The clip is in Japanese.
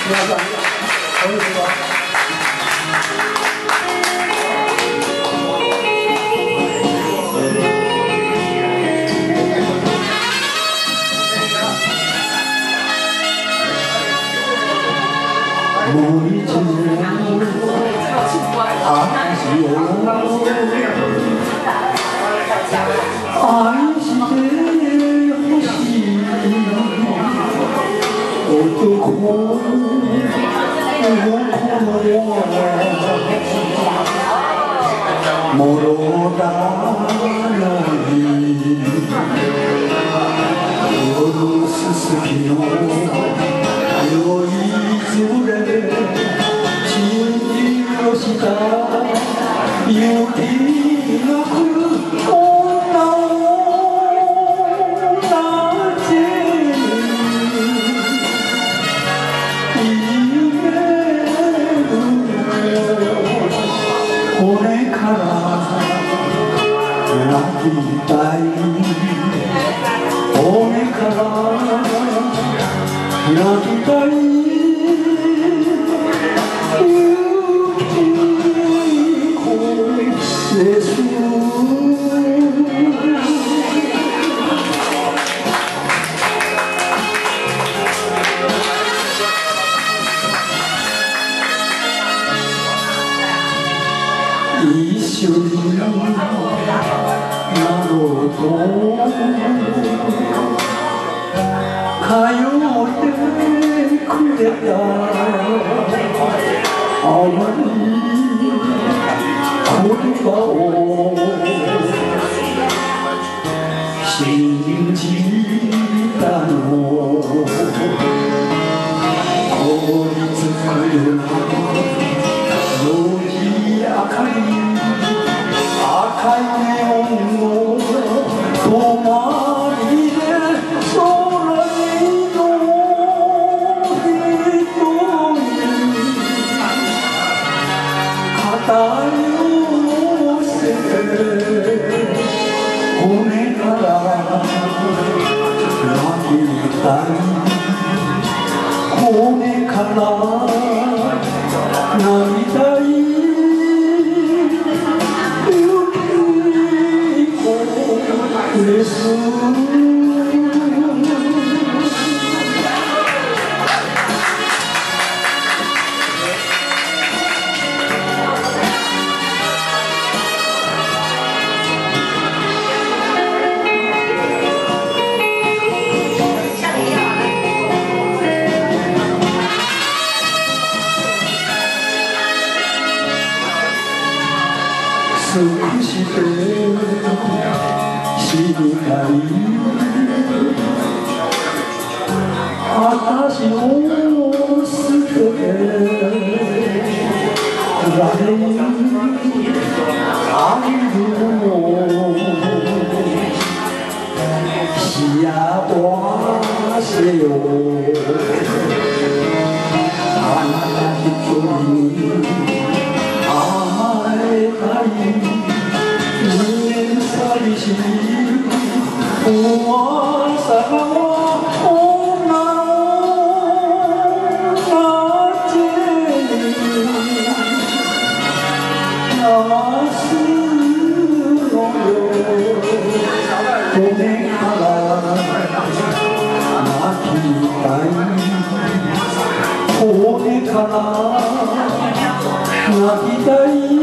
皆さん、こんにちは。もう一度愛してほしい男のもろだのに夜すすきの酔いつれ信じをした雪が降る女をなぜ夢るこれから泣きたいこれから泣きたい一緒になろうと通ってくれた淡い言葉を信じたの凍りつくような路地明かり赤いネオンの泊まりで空にの人に肩寄せ骨から泣きたい骨から泣きたい尽くして死にたい私を捨てて誰に会えるの幸せよあなた一人に甘えたい寂しい噂は女の街に流すのよ骨から泣きたい骨から泣きたい